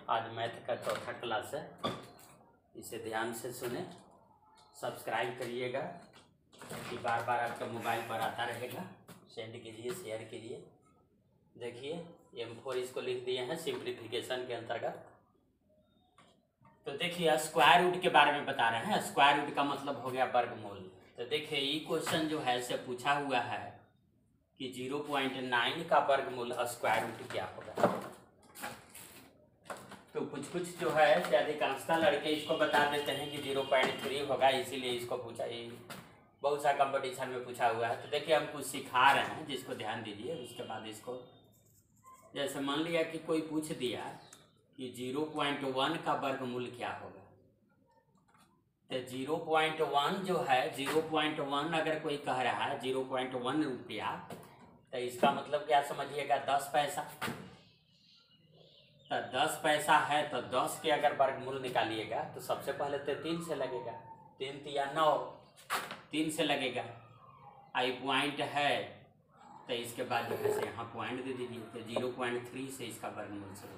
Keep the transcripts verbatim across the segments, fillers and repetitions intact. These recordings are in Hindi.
आज मैथ का चौथा क्लास है, इसे ध्यान से सुने, सब्सक्राइब करिएगा कि बार बार आपका मोबाइल पर आता रहेगा। सेंड कीजिए, शेयर कीजिए। देखिए एम फोर इसको लिख दिए हैं सिंप्लीफिकेशन के अंतर्गत। तो देखिए स्क्वायर रूट के बारे में बता रहे हैं। स्क्वायर रूट का मतलब हो गया वर्गमूल। तो देखिए ये क्वेश्चन जो है से पूछा हुआ है कि जीरो पॉइंट नाइन का वर्गमूल स्क्वायर रूट क्या होगा। तो कुछ कुछ जो है अधिकांशतः लड़के इसको बता देते हैं कि जीरो पॉइंट थ्री होगा, इसीलिए इसको पूछा, ये बहुत सा कंपटीशन में पूछा हुआ है। तो देखिए हम कुछ सिखा रहे हैं जिसको ध्यान दीजिए। उसके बाद इसको जैसे मान लिया कि कोई पूछ दिया कि जीरो पॉइंट वन का वर्गमूल क्या होगा। तो जीरो पॉइंट वन जो है, जीरो पॉइंट वन अगर कोई कह रहा है जीरो पॉइंट वन रुपया, तो इसका मतलब क्या समझिएगा, दस पैसा। तो दस पैसा है तो दस के अगर वर्गमूल निकालिएगा तो सबसे पहले तो तीन से लगेगा, तीन तिया नौ, तीन से लगेगा। आई पॉइंट है तो इसके बाद जो है से यहाँ पॉइंट दे दीजिए। तो जीरो पॉइंट थ्री से इसका वर्गमूल से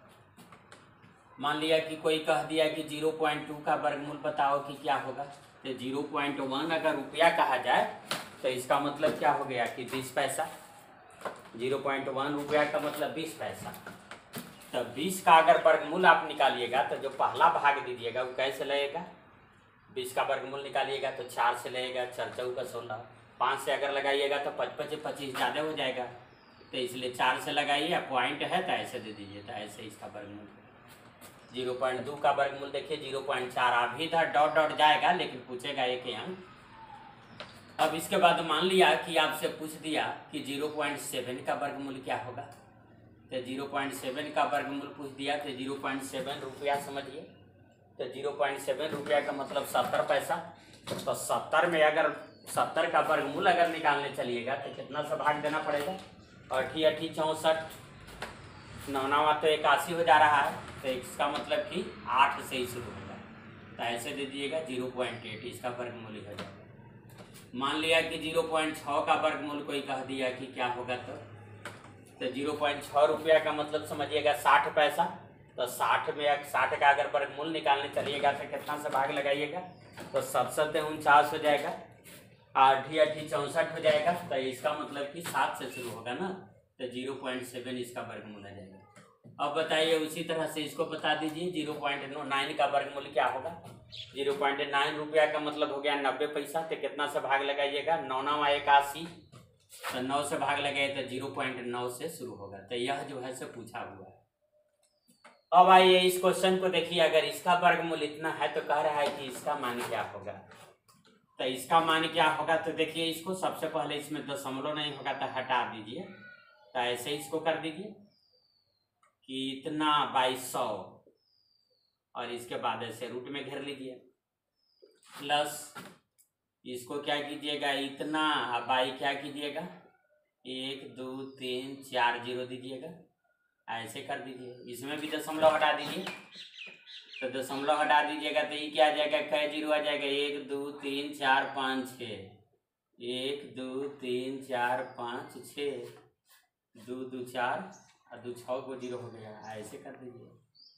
मान लिया कि कोई कह दिया कि जीरो पॉइंट टू का वर्गमूल बताओ कि क्या होगा। तो जीरो पॉइंट वन अगर रुपया कहा जाए तो इसका मतलब क्या हो गया कि बीस पैसा। जीरो पॉइंट वन रुपया का मतलब बीस पैसा। तो बीस का अगर वर्गमूल आप निकालिएगा तो जो पहला भाग दीजिएगा वो कैसे लगेगा। बीस का वर्गमूल निकालिएगा तो चार से लगेगा, चार चौ का सोलह, पाँच से अगर लगाइएगा तो पच पच पच्चीस ज़्यादा हो जाएगा। तो इसलिए चार से लगाइए, पॉइंट है तो ऐसे दे दीजिए। तो ऐसे इसका वर्गमूल जीरो पॉइंट दो का वर्गमूल देखिए जीरो पॉइंट चार। अभी इधर डॉट डॉट जाएगा लेकिन पूछेगा एक ही अंक। अब इसके बाद मान लिया कि आपसे पूछ दिया कि जीरो पॉइंट सेवन का वर्गमूल क्या होगा। तो जीरो पॉइंट सेवन का वर्गमूल पूछ दिया तो जीरो पॉइंट सेवन रुपया समझिए। तो जीरो पॉइंट सेवन रुपया का मतलब सत्तर पैसा। तो सत्तर में अगर सत्तर का वर्गमूल अगर निकालने चलिएगा तो कितना सा भाग देना पड़ेगा, अठी अठी चौंसठ, नौ नवा तो इक्यासी हो जा रहा है। तो इसका मतलब कि आठ से ही शुरू होगा। तो ऐसे दे दीजिएगा जीरो पॉइंट एट, इसका वर्गमूल हो जाएगा। मान लिया कि जीरो पॉइंट छः का वर्गमूल कोई कह दिया कि क्या होगा। तो तो जीरो पॉइंट छः रुपया का मतलब समझिएगा साठ पैसा। तो साठ में साठ का अगर वर्गमूल निकालने चलिएगा तो कितना से भाग लगाइएगा, तो सतसठ उनचास हो जाएगा, आठी अठी चौंसठ हो जाएगा। तो इसका मतलब कि सात से शुरू होगा ना। तो जीरो पॉइंट सेवन इसका वर्गमूल आ जाएगा। अब बताइए उसी तरह से इसको बता दीजिए जीरो पॉइंट नाइन का वर्गमूल क्या होगा। जीरो पॉइंट नाइन रुपया का मतलब हो गया नब्बे पैसा। तो कितना से भाग लगाइएगा, नौ नवा इक्यासी, तो नौ से भाग लगाए तो जीरो पॉइंट नौ से शुरू होगा। तो यह जो है से पूछा हुआ है। अब आइए इस क्वेश्चन को देखिए। अगर इसका वर्गमूल इतना है तो कह रहा है कि इसका मान क्या होगा। तो इसका मान क्या होगा, तो देखिए इसको सबसे पहले इसमें दशमलव नहीं होगा तो हटा दीजिए। तो ऐसे इसको कर दीजिए कि इतना बाईस सौ, और इसके बाद ऐसे रूट में घेर लीजिए, प्लस इसको क्या कीजिएगा इतना, अब बाई क्या कीजिएगा एक दो तीन चार जीरो दीजिएगा, ऐसे कर दीजिए। इसमें भी दशमलव हटा दीजिए। तो दशमलव हटा दीजिएगा तो ये क्या आ जाएगा, कै जीरो आ जाएगा, एक दो तीन चार पाँच छः, एक दो तीन चार पाँच छः, दो दो चार और दो छः को जीरो हो गया, ऐसे कर दीजिए।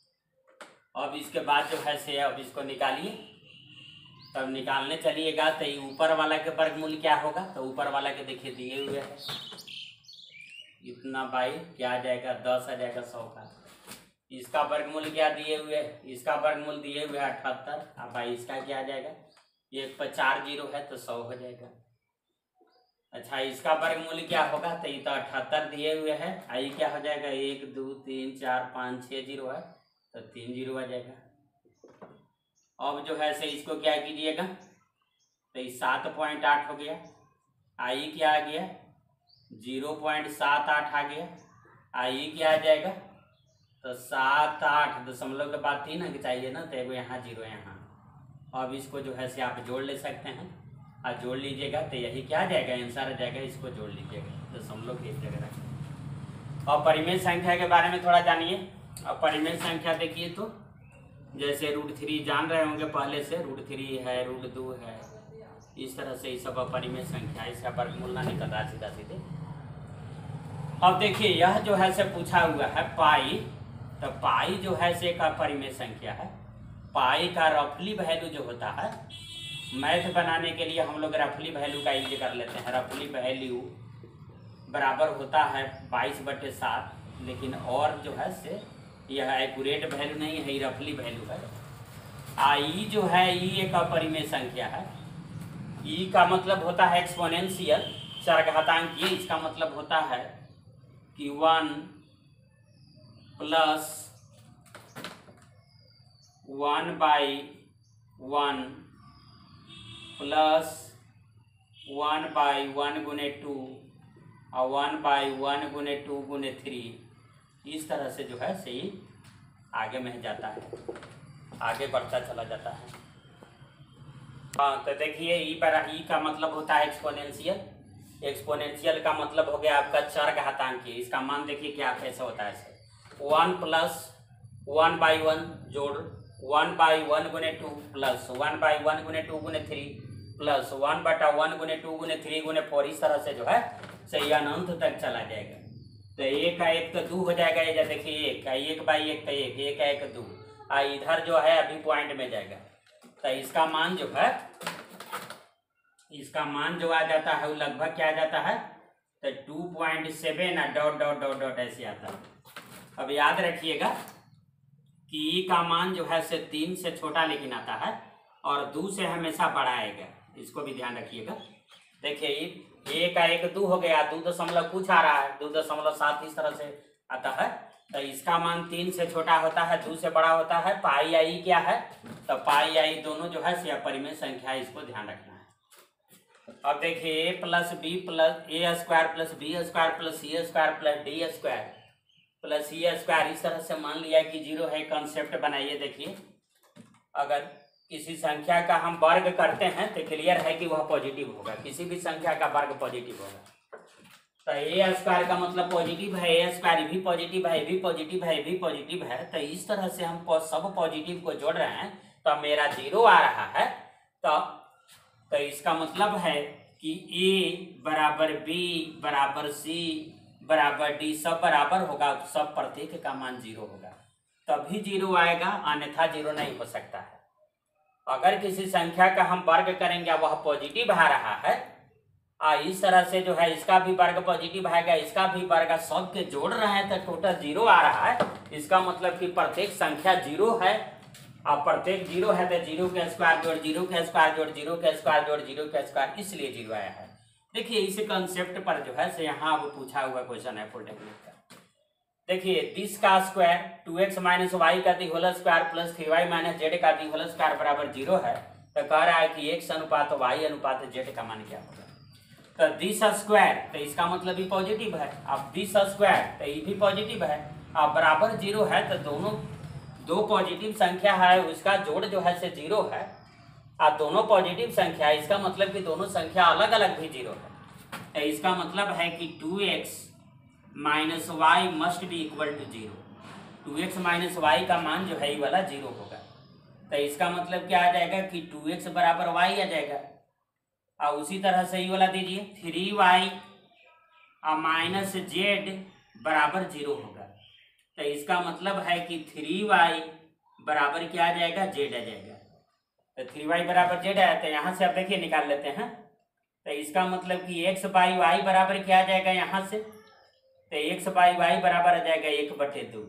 अब इसके बाद जो है से अब इसको निकालिए। तब निकालने चलिएगा तो ये ऊपर वाला के वर्गमूल क्या होगा। तो ऊपर वाला के देखिए दिए हुए है इतना बाई क्या आ जाएगा, दस आ जाएगा सौ का। इसका वर्गमूल क्या दिए हुए है, इसका वर्गमूल दिए हुए है अठहत्तर। अब भाई इसका क्या आ जाएगा, एक पर चार जीरो है तो सौ हो जाएगा। अच्छा इसका वर्गमूल क्या होगा, तो ये तो अठहत्तर दिए हुए है, आई क्या हो जाएगा, एक दो तीन चार पाँच छः जीरो है तो तीन जीरो आ जाएगा। अब जो है से इसको क्या कीजिएगा, तो ये सात पॉइंट आठ हो गया। आई क्या आ गया, जीरो पॉइंट सात आठ आ गया। आई क्या आ जाएगा, तो सात आठ दशमलव के बाद तीन अंक चाहिए ना, तो एगो यहाँ जीरो यहाँ। अब इसको जो है से आप जोड़ ले सकते हैं और जोड़ लीजिएगा तो यही क्या आ जाएगा, आंसर आ जाएगा। इसको जोड़ लीजिएगा, दशमलव की एक जगह रखें। और परिमेय संख्या के बारे में थोड़ा जानिए। अब परिमेय संख्या देखिए तो जैसे रूट थ्री जान रहे होंगे पहले से, रूट थ्री है, रूट दो है, इस तरह से ये सब अपरिमेय संख्या, इसका वर्गमूल ना निकल रहा सीधा सीधे। अब देखिए यह जो है से पूछा हुआ है पाई तो पाई जो है से एक अपरिमेय संख्या है। पाई का रफली वैल्यू जो होता है, मैथ बनाने के लिए हम लोग रफली वैल्यू का यूज कर लेते हैं। रफली वैल्यू बराबर होता है बाईस बटे सात, लेकिन और जो है से यह एक्यूरेट वैल्यू नहीं है, रफली वैल्यू है। आई जो है ई एक अपरिमेय संख्या है। ई का मतलब होता है एक्सपोनेंशियल, चरघातांकीय। इसका मतलब होता है कि one plus one by one plus one by one गुने टू और वन बाई वन गुने टू गुने थ्री, इस तरह से जो है सही आगे में जाता है, आगे बढ़ता चला जाता है। हाँ, तो देखिए ई पर ई का मतलब होता है एक्सपोनेंशियल। एक्सपोनेंशियल का मतलब हो गया आपका चरघातांकीय। इसका मान देखिए क्या कैसे होता है। One plus one by one जोड़ वन बाई वन गुने two plus one by one गुने टू गुने थ्री प्लस वन बटा वन गुने टू गुने थ्री गुने फोर, इस तरह से जो है सही अनंत तक चला जाएगा। तो एक का एक तो दो हो जाएगा, ये देखिए एक का एक बाई एक का एक, एक का एक दो, आ इधर जो है अभी पॉइंट में जाएगा। तो इसका मान जो है इसका मान जो आ जाता है वो लगभग क्या आ जाता है, तो two point seven dot dot dot dot ऐसे आता है। अब याद रखिएगा कि ई का मान जो है से तीन से छोटा लेकिन आता है और दो से हमेशा बड़ा आएगा, इसको भी ध्यान रखिएगा। देखिए एक का एक दो हो गया, दो दशमलव कुछ आ रहा है, दो दशमलव सात इस तरह से आता है। तो इसका मान तीन से छोटा होता है, दो से बड़ा होता है। पाई आई क्या है, तो पाई आई दोनों जो है से अपरिमेय संख्या है, इसको ध्यान रखना है। अब देखिए A plus B plus A square plus B square plus C square plus D square plus C square, इस तरह से मान लिया कि जीरो है। कंसेप्ट बनाइए। देखिए अगर किसी संख्या का हम वर्ग करते हैं तो क्लियर है कि वह पॉजिटिव होगा, किसी भी संख्या का वर्ग पॉजिटिव होगा। तो ए स्क्वायर का मतलब पॉजिटिव है, ए स्क्वायर भी पॉजिटिव है, भी पॉजिटिव है, भी पॉजिटिव है। तो इस तरह से हम सब पॉजिटिव को जोड़ रहे हैं तो मेरा जीरो आ रहा है। तो तो इसका मतलब है कि ए बराबर बी बराबर सी बराबर डी सब बराबर होगा, सब प्रत्येक का मान जीरो होगा, तभी जीरो आएगा, अन्यथा जीरो नहीं हो सकता है। अगर किसी संख्या का हम वर्ग करेंगे वह पॉजिटिव आ रहा है, आ इस तरह से जो है इसका भी वर्ग पॉजिटिव आएगा, इसका भी वर्ग, सब के जोड़ रहे हैं तो टोटल जीरो आ रहा है। इसका मतलब कि प्रत्येक संख्या जीरो है, और प्रत्येक जीरो है तो जीरो के स्क्वायर जोड़ जीरो के स्क्वायर जोड़ जीरो के स्क्वायर जोड़ जीरो के स्क्वायर, इसलिए जीरो आया है। देखिए इस कंसेप्ट पर जो है से यहाँ वो पूछा हुआ क्वेश्चन है पॉलिटेक्निक का। देखिए दिस का square two x minus y का the whole square plus three y minus z का दी होल स्क्वायर बराबर जीरो है। तो कह रहा है कि एक्स अनुपात वाई अनुपात जेड का मान क्या होगा। तो दिस स्क्वायर, तो इसका मतलब भी पॉजिटिव है। अब दिस स्क्वायर तो ये भी पॉजिटिव है, अब बराबर जीरो है, तो दोनों दो पॉजिटिव संख्या है उसका जोड़ जो है से जीरो है, और दोनों पॉजिटिव संख्या है, इसका मतलब कि दोनों संख्या अलग अलग भी जीरो है। तो इसका मतलब है कि two x minus y must be equal to zero. Two x minus y का मान जो है ये वाला जीरो होगा। तो इसका मतलब क्या आ जाएगा कि टू एक्स बराबर वाई आ जाएगा, और उसी तरह से ये वाला दीजिए थ्री वाई और माइनस जेड बराबर जीरो होगा। तो इसका मतलब है कि थ्री वाई बराबर क्या आ जाएगा, जेड आ जाएगा। तो थ्री वाई बराबर जेड आया, तो यहाँ से आप देखिए निकाल लेते हैं। तो इसका मतलब कि एक्स बाई वाई बराबर क्या आ जाएगा यहाँ से, तो एक्स बाई वाई बराबर आ जाएगा एक बटे दो।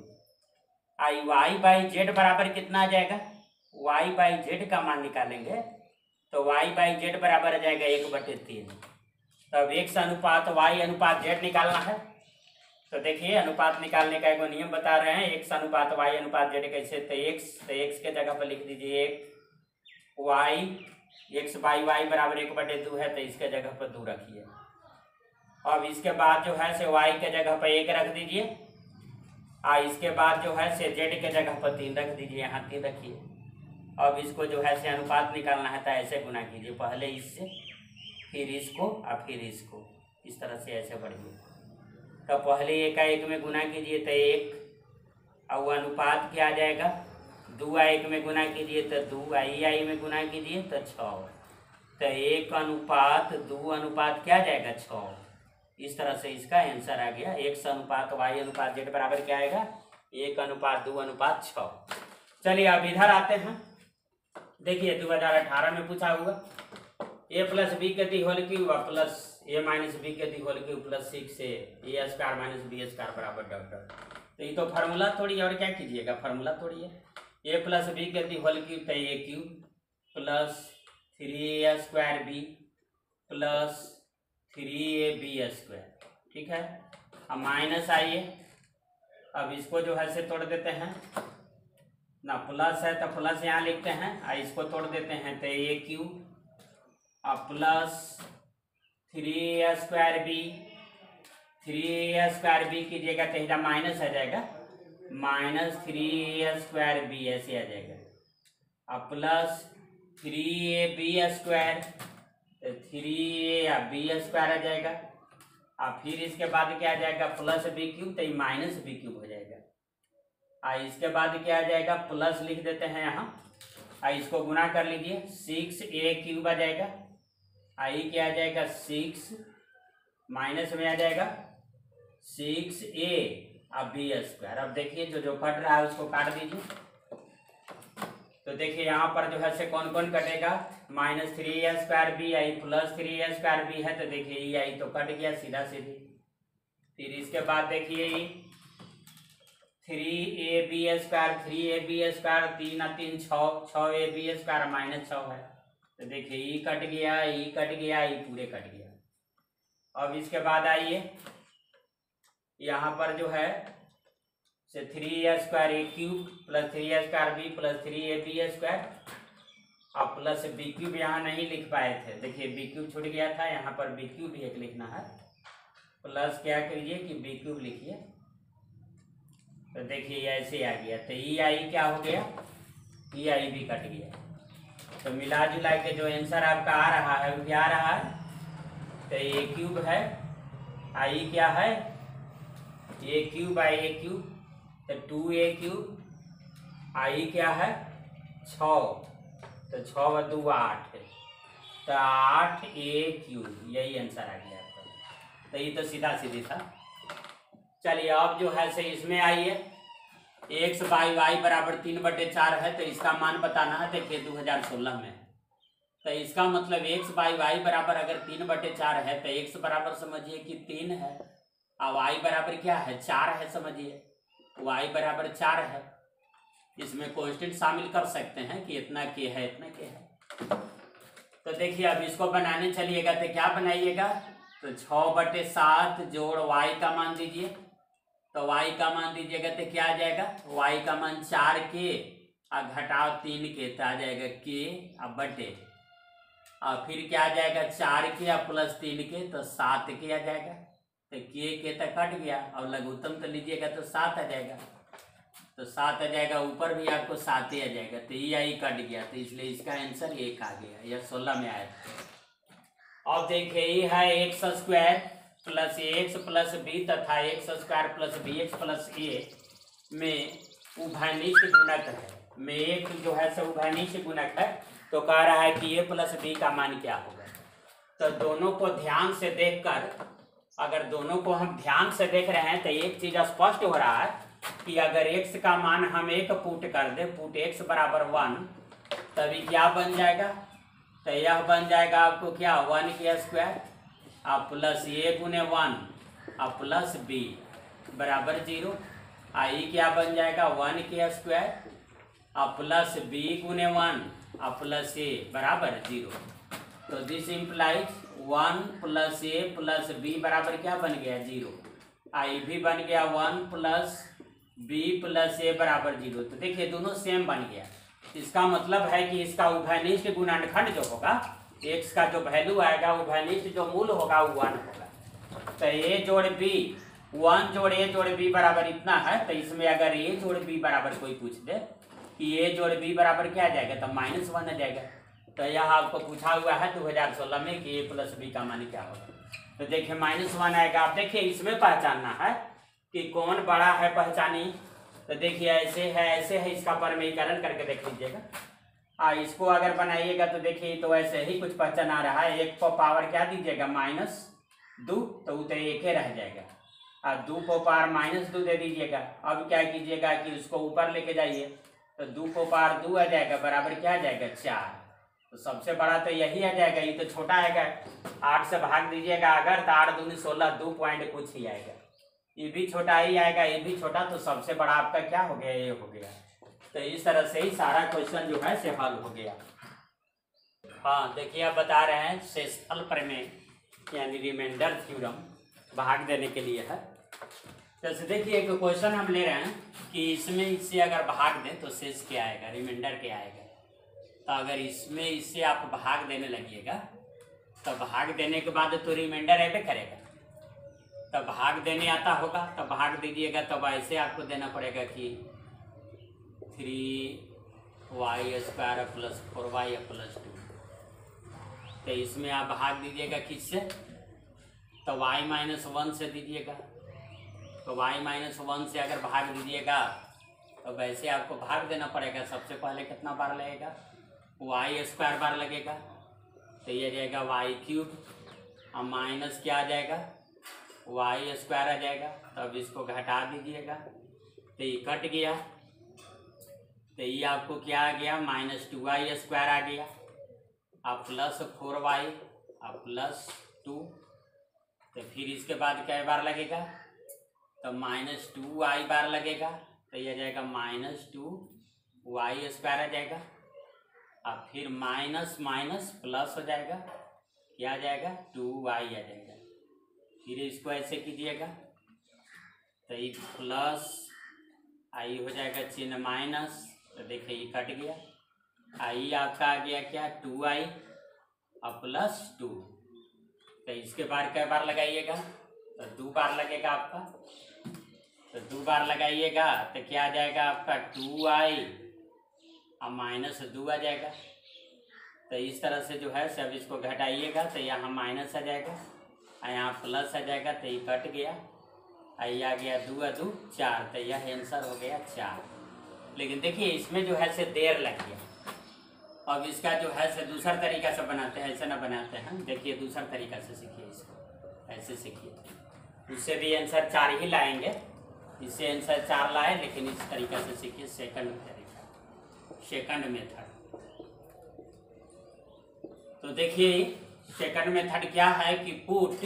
आई वाई बाई जेड बराबर कितना आ जाएगा, वाई बाई जेड का मान निकालेंगे तो वाई बाई जेड बराबर आ जाएगा एक बटे तीन। तब एक्स अनुपात वाई अनुपात जेड निकालना है। तो देखिए अनुपात निकालने का एक नियम बता रहे हैं, एक्स अनुपात वाई अनुपात जेड कैसे। तो एक्स तो एक्स के जगह पर लिख दीजिए एक, वाई एक्स बाई वाई बराबर एक बटे दो है, तो इसके जगह पर दो रखिए। अब इसके बाद जो है से वाई के जगह पर एक रख दीजिए, और इसके बाद जो है से जेड के जगह पर तीन रख दीजिए, यहाँ तीन रखिए। अब इसको जो है से अनुपात निकालना है तो ऐसे गुना कीजिए, पहले इससे फिर इसको और फिर इसको, इस तरह से ऐसे बढ़िए। तो पहले एक का एक में गुना कीजिए तो एक, और अनुपात क्या आ जाएगा, दो एक में गुना कीजिए तो दो, आई आई में गुना कीजिए तो छः। तो एक अनुपात दो अनुपात क्या आ जाएगा, छः। इस तरह से इसका आंसर आ गया। एक्स अनुपात वाई अनुपात जेड बराबर क्या आएगा, एक अनुपात दो अनुपात छः। चलिए अब इधर आते हैं। देखिए दो हजार अठारह में पूछा हुआ ए प्लस बी के the whole cube plus A minus B के the whole cube plus six A A square minus B square बराबर डॉट डॉट। तो ये तो फार्मूला थोड़ी है, और क्या कीजिएगा, फार्मूला थोड़ी है। ए प्लस बी के दी होल क्यूब तो a cube plus three a square b plus three a b square, ठीक है। अब माइनस आइए, अब इसको जो है से तोड़ देते हैं ना, प्लस है तो प्लस यहाँ लिखते हैं, और इसको तोड़ देते हैं तो ए क्यूब और plus three a square b, three a square b कीजिएगा तो इधर माइनस आ जाएगा, minus three a square b ऐसे आ जाएगा, और plus three a b square तो थ्री ए बी स्क्वायर आ जाएगा, और फिर इसके बाद क्या आ जाएगा प्लस बी क्यूब, तो ये माइनस बी क्यूब हो जाएगा। और इसके बाद क्या आ जाएगा, प्लस लिख देते हैं यहाँ, और इसको गुना कर लीजिए, सिक्स ए क्यूब आ जाएगा, आई क्या आ जाएगा सिक्स, माइनस में आ जाएगा सिक्स ए अब बी स्क्वायर। अब देखिए जो जो कट रहा है उसको काट दीजिए। तो देखिए यहाँ पर जो है से कौन कौन कटेगा, minus three a square b आई plus three a square b है, तो देखिए ये आई तो कट गया सीधा सीधी। फिर इसके बाद देखिए three a b square, three a b square, तीन तीन छः, छः ए बी स्क्वायर माइनस छः है, तो देखिए ई कट गया, ई कट गया, ई पूरे कट गया। अब इसके बाद आइए यहाँ पर जो है से three a square a cube plus three a square b plus three a b square, अब प्लस बी क्यूब यहाँ नहीं लिख पाए थे, देखिए बी क्यूब छूट गया था, यहाँ पर बी क्यूब एक लिखना है, प्लस क्या करिए कि बी क्यूब लिखिए, तो देखिए ऐसे आ गया, तो ई आई क्या हो गया, ई आई भी कट गया। तो मिला जुला के जो आंसर आपका आ रहा है वो क्या आ रहा है, तो ए क्यूब है, आई क्या है ए क्यूब आई ए क्यूब, तो टू ए क्यूब, आई क्या है छः, तो छः दो आठ, तो आठ ए क्यूब, यही आंसर आ गया आपका। तो ये तो सीधा सीधी था। चलिए अब जो है से इसमें आइए, एक्स बाई वाई बराबर तीन बटे चार है, तो इसका मान बताना है। देखिए दो हजार सोलह में, तो इसका मतलब एक्स बाई वाई बराबर अगर तीन बटे चार है तो एक्स बराबर समझिए कि तीन है, और वाई बराबर क्या है चार है, समझिए वाई बराबर चार है। इसमें कांस्टेंट शामिल कर सकते हैं कि इतना के है इतना के है। तो देखिए अब इसको बनाने चलिएगा तो क्या बनाइएगा, तो छः बटे सात जोड़ वाई का मान दीजिए, तो वाई का मान दीजिएगा तो क्या आ जाएगा, वाई का मान चार के और घटाओ तीन के, तो आ जाएगा के अब बटे, और फिर क्या आ जाएगा चार के और प्लस तीन के, तो सात के आ जाएगा, तो के के तो कट गया, और लघुत्तम तो लीजिएगा तो सात आ जाएगा, तो सात आ जाएगा, ऊपर भी आपको सात ही आ जाएगा, तो ये आई कट गया, तो इसलिए इसका आंसर एक आ गया, यह सोलह में आया था। अब देखिए ये है x square plus x plus b तथा x square plus b x plus a में उभयनिष्ठ गुणक है, में एक जो है सो उभयनिष्ठ गुणक है, तो कह रहा है कि ए प्लस बी का मान क्या होगा। तो दोनों को ध्यान से देखकर, अगर दोनों को हम ध्यान से देख रहे हैं तो एक चीज स्पष्ट हो रहा है कि अगर x का मान हम एक पुट कर दे, पुट x बराबर वन, तभी क्या बन जाएगा, तो यह बन जाएगा आपको क्या वन के स्क्वायर और प्लस ए गुने वन और प्लस बी बराबर जीरो, आई क्या बन जाएगा वन के स्क्वायर और प्लस बी गुने वन और प्लस ए बराबर जीरो। तो this implies one plus a plus b बराबर क्या बन गया जीरो, आई भी बन गया one plus B plus a बराबर जीरो। तो देखिए दोनों सेम बन गया, इसका मतलब है कि इसका उभयनिष्ठ गुणनखंड जो होगा, x का जो वैल्यू आएगा उभयनिष्ठ जो मूल होगा वो वन होगा। तो ए जोड़ बी, वन जोड़ ए जोड़ बी बराबर इतना है, तो इसमें अगर ए जोड़ बी बराबर कोई पूछ दे कि ए जोड़ बी बराबर क्या आ जाएगा, तो माइनस वन आ जाएगा। तो यह आपको पूछा हुआ है दो हजार सोलह में कि ए प्लस बी का मान क्या होगा, तो देखिए माइनस वन आएगा। आप देखिए इसमें पहचानना है कि कौन बड़ा है, पहचानी। तो देखिए ऐसे है ऐसे है, इसका परमीकरण करके देख लीजिएगा। आ इसको अगर बनाइएगा तो देखिए तो ऐसे ही कुछ पहचान आ रहा है, एक को पावर क्या दीजिएगा माइनस दो, तो वो तो एक ही रह जाएगा। और दो को पार माइनस दो दे दीजिएगा। अब क्या कीजिएगा कि उसको ऊपर लेके जाइए, तो दो को पार दो आ जाएगा, बराबर क्या आ जाएगा चार। तो सबसे बड़ा तो यही आ जाएगा, ये तो छोटा आएगा। आठ से भाग दीजिएगा अगर, तो आठ दूनी सोलह, दो पॉइंट कुछ ही आएगा। ये भी छोटा ही आएगा, ये भी छोटा, तो सबसे बड़ा आपका क्या हो गया, ये हो गया। तो इस तरह से ही सारा क्वेश्चन जो है से हल हो गया। हाँ देखिए, आप बता रहे हैं शेषफल प्रमेय यानी रिमाइंडर थ्योरम भाग देने के लिए है। जैसे देखिए एक क्वेश्चन हम ले रहे हैं कि इसमें इससे अगर भाग दें तो शेष क्या आएगा, रिमाइंडर क्या आएगा। तो अगर इसमें इससे आप भाग देने लगिएगा तो भाग देने के बाद तो रिमाइंडर ऐसे करेगा। तब भाग देने आता होगा तब भाग दीजिएगा, तब ऐसे आपको देना पड़ेगा कि three y square plus four y plus two. तो इसमें आप भाग दीजिएगा किससे, तो y माइनस वन से दीजिएगा। तो y माइनस वन से अगर भाग दीजिएगा तो वैसे आपको भाग देना पड़ेगा। सबसे पहले कितना बार लगेगा, y स्क्वायर बार लगेगा, तो ये जाएगा वाई क्यूब, और माइनस क्या आ जाएगा, वाई स्क्वायर आ जाएगा। तब इसको घटा दीजिएगा तो ये कट गया, तो ये आपको क्या आ गया, माइनस टू वाई स्क्वायर आ गया, अब प्लस फोर वाई अब प्लस टू। तो फिर इसके बाद क्या बार लगेगा, तो माइनस टू वाई बार लगेगा, तो यह जाएगा माइनस टू वाई स्क्वायर आ जाएगा। अब फिर माइनस माइनस प्लस हो जाएगा, क्या आ जाएगा, टू वाई आ जाएगा। फिर इसको ऐसे कीजिएगा तो ये प्लस आई हो जाएगा चिन्ह माइनस, तो देखिए ये कट गया। आई आपका आ गया क्या, टू आई और प्लस टू। तो इसके बार क्या बार लगाइएगा, तो दो बार लगेगा आपका। तो दो बार लगाइएगा तो क्या आ जाएगा आपका, टू आई और माइनस दो आ जाएगा। तो इस तरह से जो है सब इसको घटाइएगा तो यहाँ माइनस आ जाएगा और यहाँ प्लस आ जाएगा, तो ये कट गया। आई आ गया दो दो चार, तो यह आंसर हो गया चार। लेकिन देखिए इसमें जो है से देर लग गया। अब इसका जो है से दूसरा तरीका से बनाते हैं, ऐसे ना बनाते हैं। देखिए दूसरा तरीका से सीखिए इसको, ऐसे सीखिए। उससे भी आंसर चार ही लाएंगे, इससे आंसर चार लाए, लेकिन इस तरीका से सीखिए, सेकंड तरीका, सेकंड मेथड। तो देखिए सेकंड मेथड क्या है कि पुट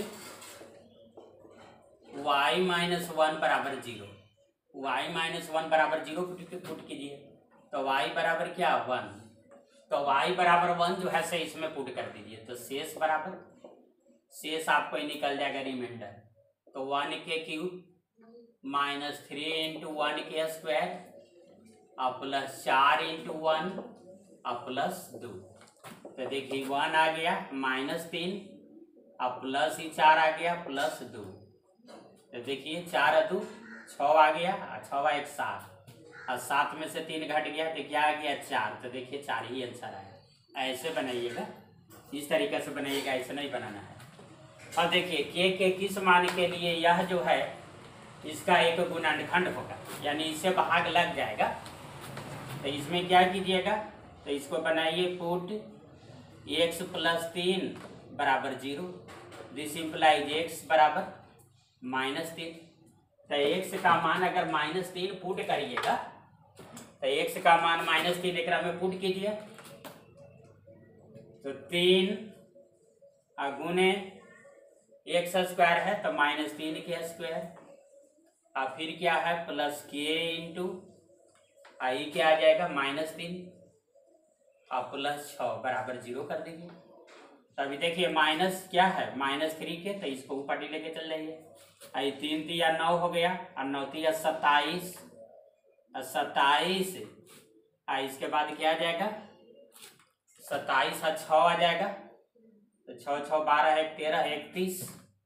y माइनस वन बराबर जीरो, y माइनस वन बराबर जीरो पुट कीजिए। तो y बराबर क्या, वन। तो y बराबर वन जो है से इसमें पुट कर दीजिए, तो शेष बराबर, शेष आपको निकल जाएगा रिमाइंडर। तो वन के cube minus three into one के स्क्वायर और प्लस चार इंटू वन और प्लस दो। तो देखिए वन आ गया माइनस तीन और प्लस ही चार आ गया प्लस दो। तो देखिए चार दो छः आ गया, छः एक सात, और सात में से तीन घट गया तो क्या आ गया, चार। तो देखिए चार ही आंसर आया। ऐसे बनाइएगा, इस तरीके से बनाइएगा, ऐसे नहीं बनाना है। और देखिए के के किस मान के लिए यह जो है इसका एक गुणनखंड होगा, यानी इससे भाग लग जाएगा। तो इसमें क्या कीजिएगा, तो इसको बनाइए पुट एक्स प्लस तीन बराबर जीरो, दिस इम्प्लाइज एक्स बराबर माइनस तीन। तो एक्स का मान अगर माइनस तीन पुट करिएगा तो एक्स का मान माइनस तीन एक में पुट कीजिए, तो तीन गुने एक्स स्क्वायर है तो माइनस तीन के स्क्वायर, और फिर क्या है प्लस के इंटू आई क्या आ जाएगा माइनस तीन और प्लस छः बराबर जीरो कर दीजिए। तो अभी देखिए माइनस क्या है, माइनस थ्री के, तो इसको ऊपर ही लेके चल जाइए। आई तीन तिया नौ हो गया और नौ तिया सत्ताईस, सत्ताईस आ इसके बाद क्या आ जाएगा, सत्ताईस और छः आ जाएगा, तो छः छः बारह एक तेरह इकतीस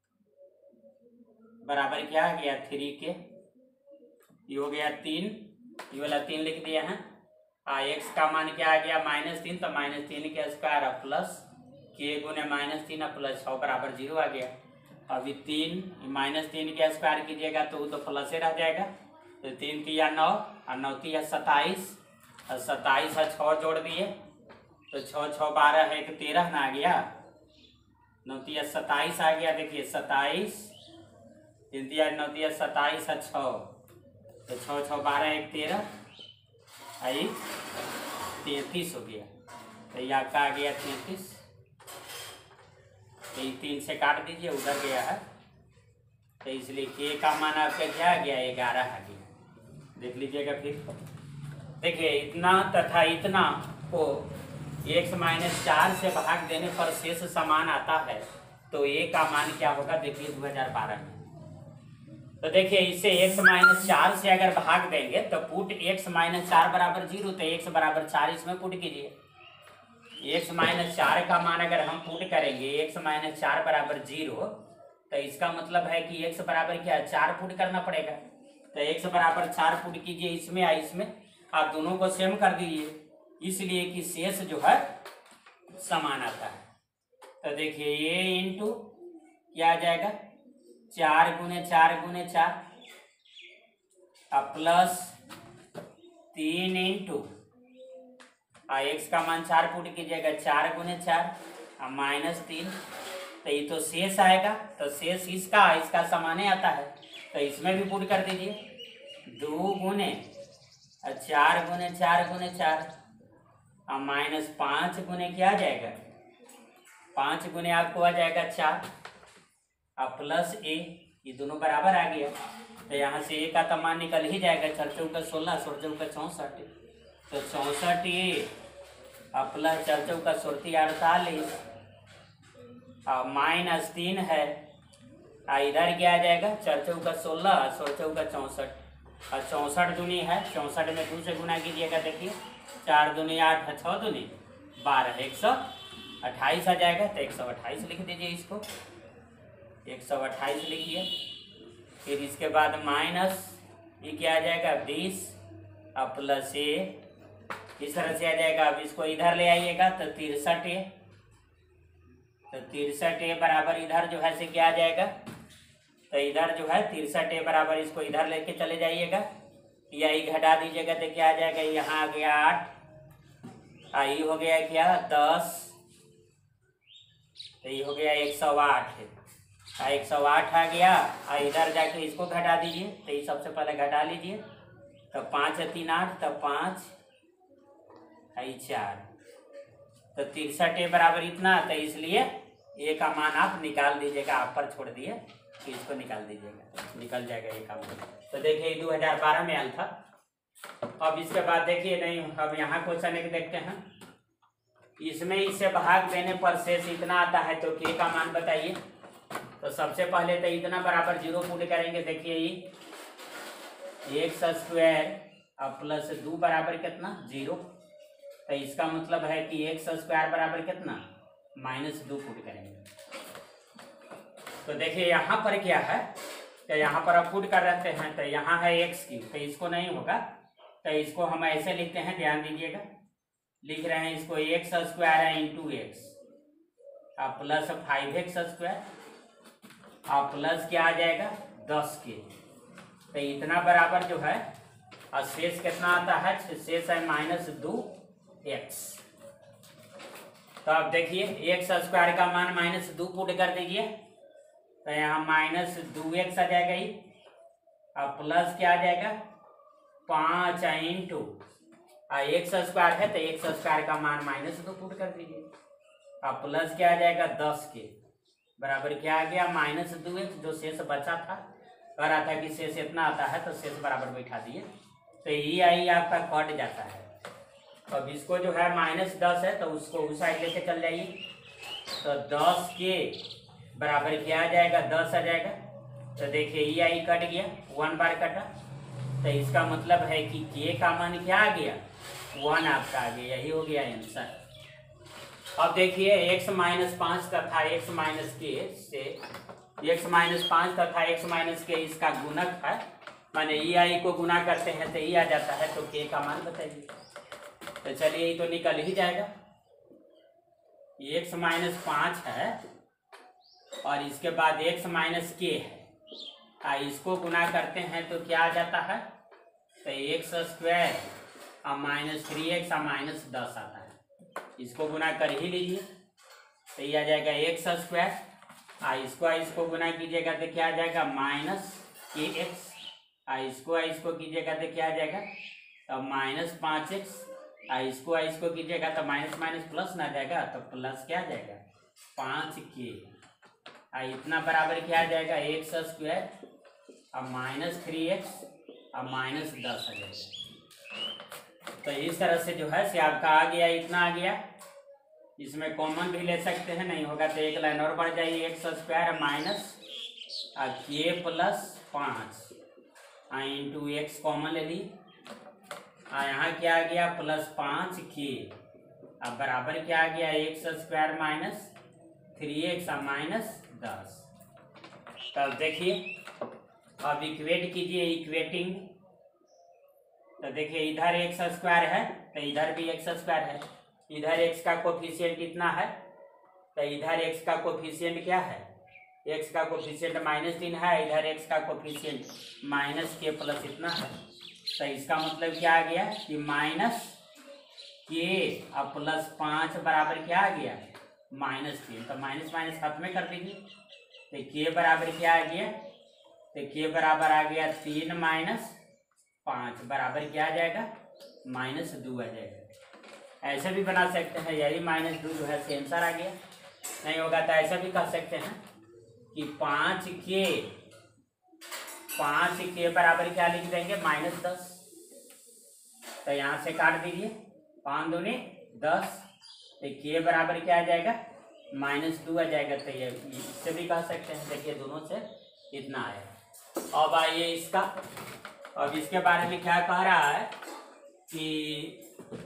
बराबर क्या आ गया थ्री के, ये हो गया तीन, ये वाला तीन लिख दिया है। आ एक्स का मान क्या आ गया माइनस तीन, तो माइनस तीन के स्क्वायर और प्लस के गुने माइनस तीन और प्लस छः बराबर जीरो आ गया। अभी तीन माइनस तीन के स्क्वायर कीजिएगा तो वो तो प्लस ही रह जाएगा, तो तीन तिया नौ और नौ तिया सत्ताईस और सत्ताईस और छः जोड़ दिए तो छः छः बारह एक तेरह ना आ गया, नौ तिया सत्ताईस आ गया। देखिए सत्ताईस तीन तिया नौ तिया सत्ताईस है छः, तो छः छः बारह एक तेरह, आई तैंतीस हो गया। तो ये आपका आ गया तैंतीस। तो ये तीन से काट दीजिए, उधर गया है, तो इसलिए के का मान आपका क्या आ गया, ग्यारह आ गया। देख लीजिएगा फिर, देखिए इतना तथा इतना को एक्स माइनस चार से भाग देने पर शेष समान आता है, तो ए का मान क्या होगा देखिए दो हजार बारह में। तो देखिए इसे एक्स माइनस चार से अगर भाग देंगे तो पुट एक्स माइनस चार बराबर जीरो, तो एक्स बराबर चार इसमें पुट कीजिए। एक्स माइनस चार का मान अगर हम पुट करेंगे एक्स माइनस चार बराबर जीरो, तो इसका मतलब है कि एक्स बराबर क्या है, चार पुट करना पड़ेगा। तो एक्स बराबर चार पुट कीजिए इसमें, आ इसमें आप दोनों को सेम कर दीजिए, इसलिए कि शेष जो है समान आता है। तो देखिए ये इंटू क्या आ जाएगा, चार गुने चार गुने चार, अब प्लस तीन इंटू एक्स का मान चार पुट कीजिएगा, चार गुने चार और माइनस तीन, तो ये तो शेष आएगा, तो शेष इसका इसका समाने आता है, तो इसमें भी पुट कर दीजिए, दो गुने चार गुने चार गुने चार और माइनस पाँच गुने क्या आ जाएगा, पाँच गुने आपको आ जाएगा चार और प्लस ए, ये दोनों बराबर आ गया। तो यहाँ से ए का तो मान निकल ही जाएगा, चार चौका सोलह, सोलह चौका चौंसठ, तो चौंसठ ए और प्लस चार चौका सोलह अड़तालीस और माइनस तीन है, और इधर क्या आ जाएगा, चार चौका सोलह, सोलह चौका चौंसठ और चौंसठ दूनी है, चौंसठ में दो से गुना कीजिएगा, देखिए चार दूनी आठ है, छः दूनी बारह, एक सौ अट्ठाईस आ जाएगा। तो एक सौ अट्ठाईस लिख दीजिए, इसको एक सौ अट्ठाईस लिखिए। फिर इसके बाद माइनस ये क्या आ जाएगा, बीस और प्लस ए, इस तरह से आ जाएगा। अब इसको इधर ले आइएगा तो तिरसठ ए, तो तिरसठ ए बराबर इधर जो है से क्या आ जाएगा, तो इधर जो है तिरसठ ए बराबर इसको इधर लेके चले जाइएगा, या ये घटा दीजिएगा तो क्या आ जाएगा, यहाँ आ गया आठ, आई हो गया क्या दस, तो ये हो गया एक सौ आठ, एक सौ आठ आ गया। और इधर जाके इसको घटा दीजिए, तो ये सबसे पहले घटा लीजिए, तो पाँच है तीन आठ, तो पाँच आई चार, तो तिरसठ ए बराबर इतना, तो इसलिए ए का मान आप निकाल दीजिएगा, आप पर छोड़ दिए कि इसको निकाल दीजिएगा, निकल जाएगा ए का मान। तो देखिए दो हजार बारह में आया था। अब इसके बाद देखिए नहीं, अब यहाँ क्वेश्चन एक देखते हैं, इसमें इससे भाग देने पर शेष इतना आता है, तो के का मान बताइए। तो सबसे पहले तो इतना बराबर जीरो पुट करेंगे, देखिए ये एक्स स्क्वायर अब प्लस दो बराबर कितना जीरो, तो इसका मतलब है कि एक्स स्क्वायर बराबर कितना माइनस दो पुट करेंगे। तो देखिए यहाँ पर क्या है, तो यहाँ पर अब पुट कर रहते हैं, तो यहाँ है एक्स की, तो इसको नहीं होगा, तो इसको हम ऐसे लिखते हैं, ध्यान दीजिएगा, लिख रहे हैं इसको एक्स स्क्वायर है इंटू एक्स अब प्लस फाइव एक्स स्क्वायर और प्लस क्या आ जाएगा दस के, तो इतना बराबर जो है और शेष कितना आता है, शेष है माइनस दो एक्स। तो अब देखिए एक्स स्क्वायर का मान माइनस दो पुट कर दीजिए, तो यहाँ माइनस दो एक्स आ जाएगा ही, अब प्लस क्या आ जाएगा पाँच इंटू एक्स स्क्वायर है, तो एक्स स्क्वायर का मान माइनस दो पुट कर दीजिए, अब प्लस क्या आ जाएगा दस के बराबर क्या आ गया माइनस दो एक्स, जो शेष बचा था कह रहा था कि शेष इतना आता है, तो शेष बराबर बैठा दिए, तो ई आई आपका कट जाता है। तो अब इसको जो है माइनस दस है, तो उसको उस साइड लेके चल जाइए, तो दस के बराबर क्या आ जाएगा दस आ जाएगा, तो देखिए ई आई कट गया, वन बार कटा, तो इसका मतलब है कि के का मान क्या आ गया वन आपका आ गया, यही हो गया आंसर। अब देखिए एक्स माइनस पाँच तथा एक्स माइनस के से एक्स माइनस पाँच तथा एक्स माइनस के इसका गुणक है, माने ई आई को गुना करते हैं तो ई आ जाता है, तो के का मान बताइए। तो चलिए ये तो निकल ही जाएगा, एक्स माइनस पाँच है और इसके बाद एक्स माइनस के है, इसको गुना करते हैं तो क्या आ जाता है, तो एक्स स्क्वायर और माइनस थ्री एक्स और माइनस दस आता है, इसको गुना कर ही लीजिए, तो ये आ जाएगा एक्स स्क्वायर आई इसको आई इसको गुना कीजिएगा तो क्या आ जाएगा माइनस के एक्स। आई इसको आई इसको कीजिएगा तो क्या आ जाएगा तो माइनस पाँच एक्स। आई इसको आई इसको कीजिएगा तो माइनस माइनस प्लस ना जाएगा तो प्लस क्या आ जाएगा पाँच के। आई इतना बराबर क्या आ जाएगा एक्स स्क्वायर अब माइनस थ्री एक्स अब माइनस दस आ जाएगा। तो इस तरह से जो है से आपका आ गया इतना आ गया। इसमें कॉमन भी ले सकते हैं, नहीं होगा तो एक लाइन और बढ़ जाइए x square minus k plus पाँच इंटू एक्स कॉमन ले ली। यहाँ क्या आ गया प्लस पाँच के अब बराबर क्या आ गया x square minus three x minus दस। तब देखिए अब इक्वेट कीजिए इक्वेटिंग। तो देखिए इधर एक्स स्क्वायर है तो इधर भी एक्स स्क्वायर है। इधर एक्स का कोफिशिएंट कितना है तो इधर एक्स का कोफिशिएंट क्या है एक्स का कोफिशिएंट माइनस तीन है। इधर एक्स का कोफिशिएंट माइनस के प्लस इतना है। तो इसका मतलब क्या आ गया कि माइनस के अब प्लस पाँच बराबर क्या आ गया माइनस तीन। तो माइनस माइनस खत्म कर दीजिए तो के बराबर क्या आ गया तो के बराबर आ गया तीन माइनस पाँच बराबर क्या आ जाएगा माइनस दो आ जाएगा। ऐसे भी बना सकते हैं यही माइनस दो जो है सेम आंसर आ गया। नहीं होगा तो ऐसा भी कह सकते हैं कि पाँच के पाँच के बराबर क्या लिख देंगे माइनस दस। तो यहाँ से काट दीजिए पाँच दूनी दस तो के बराबर क्या आ जाएगा माइनस दो आ जाएगा। तो ये इससे भी कह सकते हैं। देखिए दोनों से इतना आया। अब आइए इसका अब इसके बारे में क्या कह रहा है कि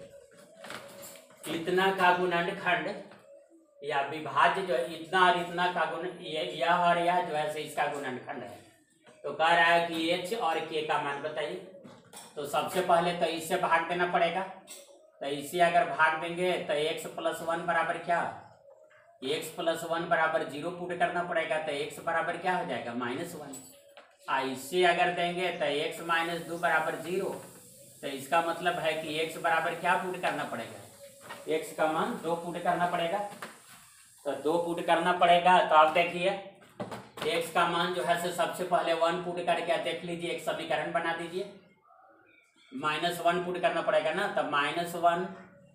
इतना का गुणनखंड या विभाज्य जो है इतना और इतना का गुण यह और यह जो है इसका गुणनखंड है। तो कह रहा है कि एच और के का मान बताइए। तो सबसे पहले तो इससे भाग देना पड़ेगा। तो इससे अगर भाग देंगे तो एक्स प्लस वन बराबर क्या एक्स प्लस वन बराबर जीरो पुट करना पड़ेगा। तो एक्स बराबर क्या हो जाएगा माइनस वन। आ इससे अगर देंगे तो एक्स माइनस दो बराबर जीरो। तो इसका मतलब है कि एक्स बराबर क्या पुट करना पड़ेगा एक्स का मान दो पुट करना पड़ेगा। तो दो पुट करना पड़ेगा। तो आप देखिए एक्स का मान जो है सबसे पहले वन पुट करके देख लीजिए एक समीकरण बना दीजिए। माइनस वन पुट करना पड़ेगा ना। तो माइनस वन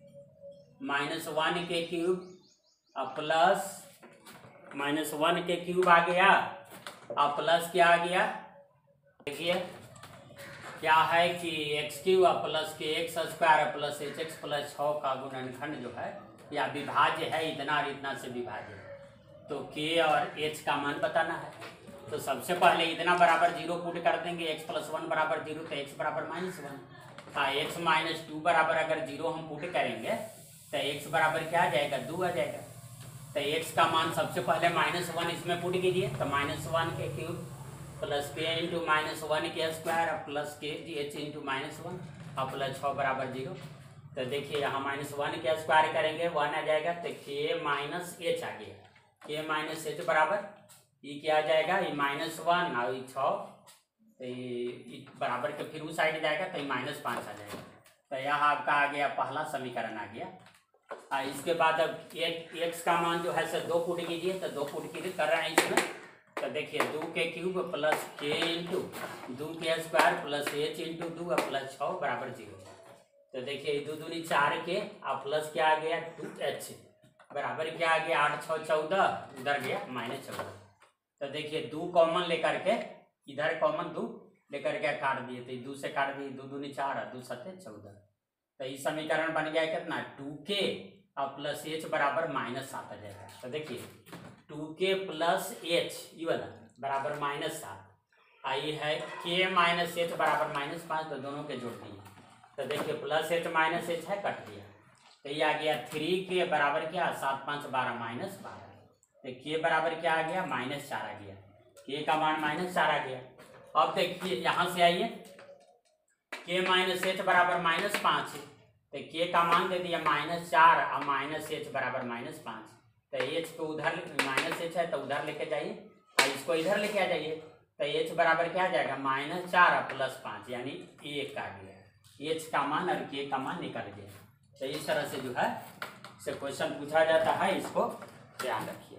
माइनस वन के क्यूब अब प्लस माइनस वन के क्यूब आ गया अब प्लस क्या आ गया देखिए क्या है कि x cube plus k x square plus h x plus छः का गुणनखंड जो है या विभाज्य है इतना और इतना से विभाज्य है। तो के और एच का मान बताना है। तो सबसे पहले इतना बराबर जीरो पुट कर देंगे एक्स प्लस वन बराबर जीरो तो एक्स बराबर माइनस वन। हाँ एक्स माइनस टू बराबर अगर जीरो हम पुट करेंगे तो एक्स बराबर क्या आ जाएगा दो आ जाएगा। तो एक्स का मान सबसे पहले माइनस वन इसमें पुट कीजिए। तो माइनस वन के cube plus k into minus one के स्क्वायर प्लस के एच इंटू माइनस वन और प्लस छः बराबर जीरो। तो देखिए यहाँ माइनस वन के स्क्वायर करेंगे वन आ जाएगा। तो के माइनस एच आ गया के माइनस एच बराबर ये क्या आ जाएगा ये माइनस वन और ये छः तो ये बराबर के फिर उस साइड जाएगा तो ये माइनस पाँच आ जाएगा। तो यहाँ आपका आ गया पहला समीकरण आ गया। आ, इसके बाद अब एक एक्स का मान जो है सर दो पुट कीजिए। तो दो पुट कीजिए कर रहे हैं इसमें। तो देखिए दो के क्यूब प्लस के इंटू दो के स्क्वायर प्लस एच इंटू दो प्लस छः बराबर जीरो। तो देखिए दो दूनी चार के और प्लस क्या आ गया टू एच बराबर क्या आ गया आठ छः चौदह उधर गया माइनस चौदह। तो देखिए दो कॉमन लेकर के इधर कॉमन दो लेकर के काट दिए। तो दो से काट दिए दो दूनी चार दो सत्ते चौदह। तो ये समीकरण बन गया कितना टू के और प्लस एच बराबर माइनस सात आ जाएगा। तो देखिए टू के प्लस एच ये वाला बराबर माइनस सात आई है के माइनस एच बराबर माइनस पाँच। तो दोनों के जोड़ दिए। तो देखिए प्लस एच माइनस एच है कट दिया। तो ये आ गया थ्री के बराबर क्या सात पाँच बारह माइनस बारह। तो के बराबर क्या आ गया माइनस चार आ गया। के का मान माइनस चार आ गया। अब देखिए यहाँ से आइए के माइनस एच बराबर माइनस पाँच है। तो के का मान दे दिया माइनस चार और माइनस एच बराबर माइनस पाँच। तो एच को उधर माइनस एच है तो उधर लेके जाइए और इसको इधर लेके आ जाइए। तो एच बराबर क्या आ जाएगा माइनस चार और प्लस पाँच यानी एक आ गया। एच का मान और के का मान निकल गया। तो इस तरह से जो है से क्वेश्चन पूछा जाता है इसको ध्यान रखिए।